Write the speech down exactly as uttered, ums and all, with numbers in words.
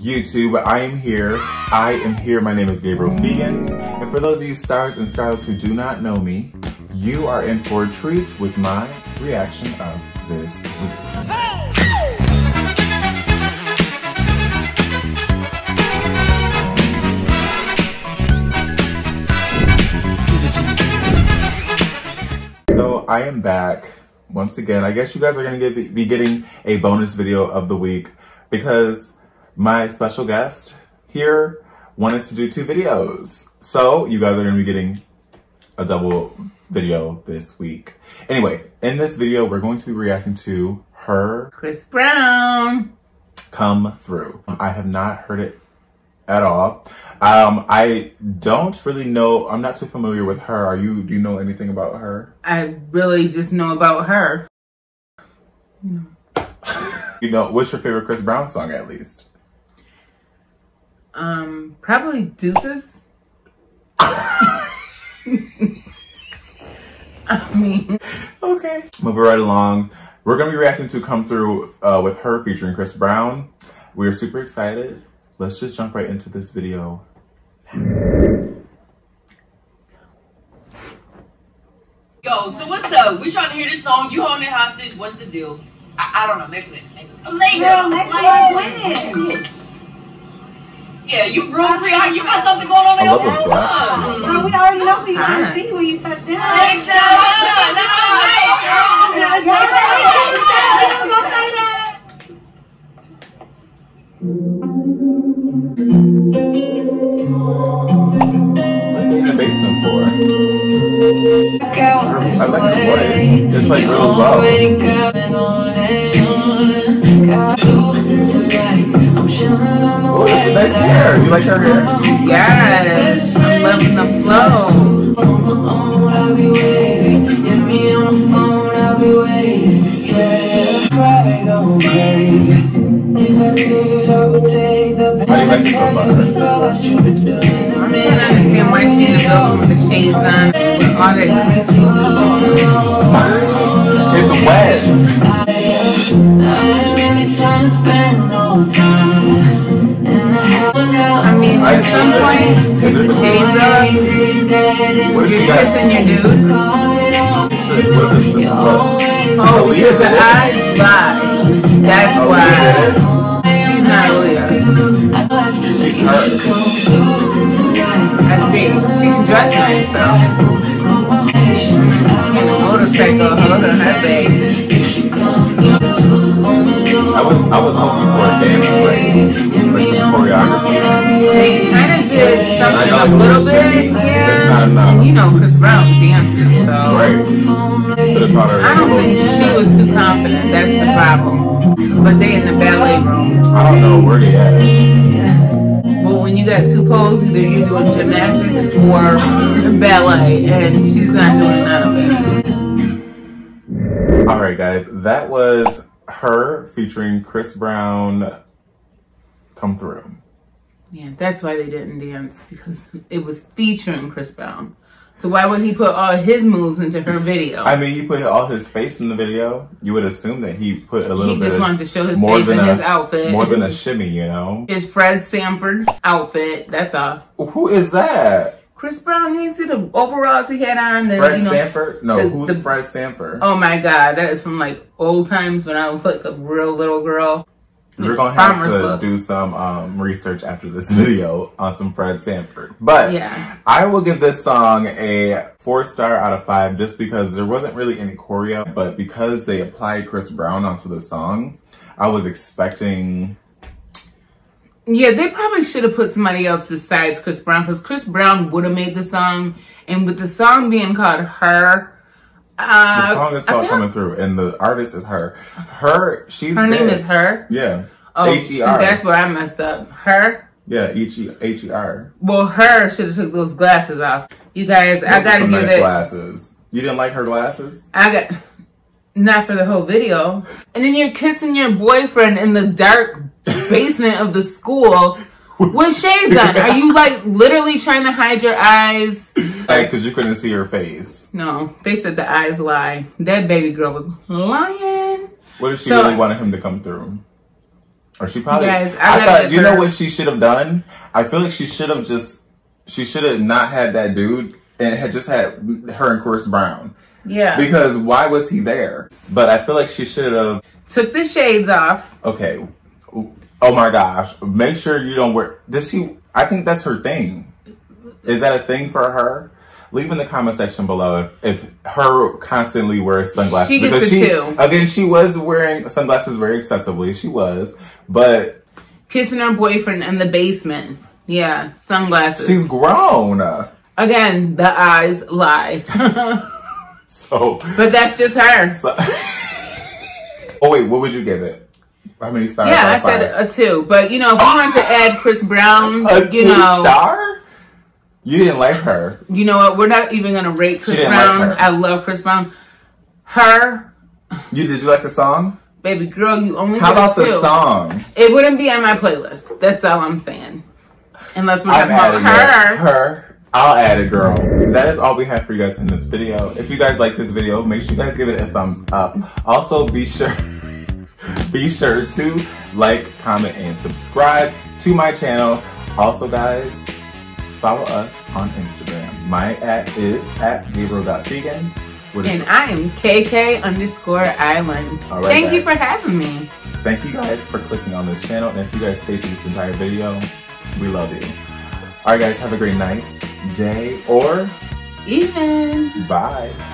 YouTube, I am here. I am here. My name is Gabriel Phigon. And for those of you stars and starlets who do not know me, you are in for a treat with my reaction of this week. So I am back once again. I guess you guys are going to get, be getting a bonus video of the week because my special guest here wanted to do two videos. So you guys are going to be getting a double video this week. Anyway, in this video, we're going to be reacting to her Chris Brown Come Through. I have not heard it at all. Um, I don't really know. I'm not too familiar with her. Are you, do you know anything about her? I really just know about her. You know. You know, what's your favorite Chris Brown song at least? Um, probably Deuces. I mean, okay. Moving right along. We're going to be reacting to Come Through uh, with her featuring Chris Brown. We are super excited. Let's just jump right into this video. Yo, so what's up? We trying to hear this song. You holding it hostage. What's the deal? I, I don't know. Make it. Make it. Later. Girl, make it like when? Yeah, you real free. You got something going on in I your love those world? glasses. Girl, we already know we trying to see when you touch down. Thanks, so much. That's all right, What are they in the basement for? I like her voice. It's like real low. Oh, this is nice hair. You like her hair? yes, I'm loving the flow. I'll be waiting. Get me on the phone, I'll be waiting. Yeah, cry, go crazy. If I could, I would take the How do you like this so far? what you've been doing. I'm trying to understand why she is going with the shades on. With all that It's wet. I ain't really trying to spend no time. I mean, I at some point, take the shades off. What is she You're got? kissing your dude. What is this? What? Oh, because the eyes lie. That's Oh, why she's not Leah. She's her. I see. She can dress nice, so. She in a motorcycle holding her bag. I was I was hoping for a dance break, like some choreography. They kind of did something I a know, little but bit, she- yeah. it's not enough. And you know Chris Brown dances, so. Right. Could have taught her. I don't think she was too confident. That's the problem. But they in the ballet room. I don't know where they at. Well, when you got two poles, either you're doing gymnastics or ballet, and she's not doing none of it. All right, guys, that was her featuring Chris Brown. Come Through. Yeah, that's why they didn't dance, because it was featuring Chris Brown. So why would he put all his moves into her video? I mean, you put all his face in the video. You would assume that he put a little he bit. just wanted to show his more face than in a- his outfit. More than a shimmy, you know. His Fred Sanford outfit. That's off. Who is that? Chris Brown. You see the overalls he had on. The, Fred you know, Sanford? No, the- who's the- Fred Sanford? Oh my God, that is from like old times when I was like a real little girl. We're gonna have Farmer's to book. do some um, research after this video on some Fred Sanford. But Yeah. I will give this song a four star out of five just because there wasn't really any choreo, but because they applied Chris Brown onto the song, I was expecting. Yeah, they probably should have put somebody else besides Chris Brown, because Chris Brown would have made the song, and with the song being called H E R, uh, The song is I called think- Coming Through, and the artist is her. Her, she's Her name big. is H E R. Yeah. Oh, H E see, R. that's where I messed up. H E R. Yeah, H E R. Well, H E R should have took those glasses off. You guys, I Those are gotta some give nice it. glasses. You didn't like her glasses? I got not for the whole video. And then you're kissing your boyfriend in the dark basement of the school with shades on. Are you like literally trying to hide your eyes? Like, because you couldn't see her face. No, they said the eyes lie. That baby girl was lying. What if she So- really wanted him to come through? Or she probably, Guys, I, I gotta thought, give you know her- what she should have done? I feel like she should have just, she should have not had that dude and had just had her and Chris Brown. Yeah. Because why was he there? But I feel like she should have took the shades off. Okay. Oh my gosh. Make sure you don't wear, does she, I think that's her thing. Is that a thing for her? Leave in the comment section below if, if her constantly wears sunglasses. She gets because it she, too. Again, she was wearing sunglasses very excessively. She was. But kissing her boyfriend in the basement. Yeah, sunglasses. she's grown. Again, the eyes lie. So. But that's just her. So, oh wait, what would you give it? How many stars? Yeah, I said a two. But you know, if we wanted to add Chris Brown, a you two know, star? You didn't like her. You know what? We're not even gonna rate Chris didn't Brown. like her. I love Chris Brown. Her, You did you like the song? baby girl, you only How get a about the two. song? It wouldn't be on my playlist. That's all I'm saying. Unless we're I'm talking about adding her. it. Her. I'll add it, girl. That is all we have for you guys in this video. If you guys like this video, make sure you guys give it a thumbs up. Also, be sure, be sure to like, comment, and subscribe to my channel. Also, guys, follow us on Instagram. My at is at Gabriel Phigon. And I am K K underscore Island. All right, Thank guys. you for having me. Thank you guys for clicking on this channel. And if you guys stayed through this entire video, we love you. All right, guys, have a great night, day, or Evening. bye.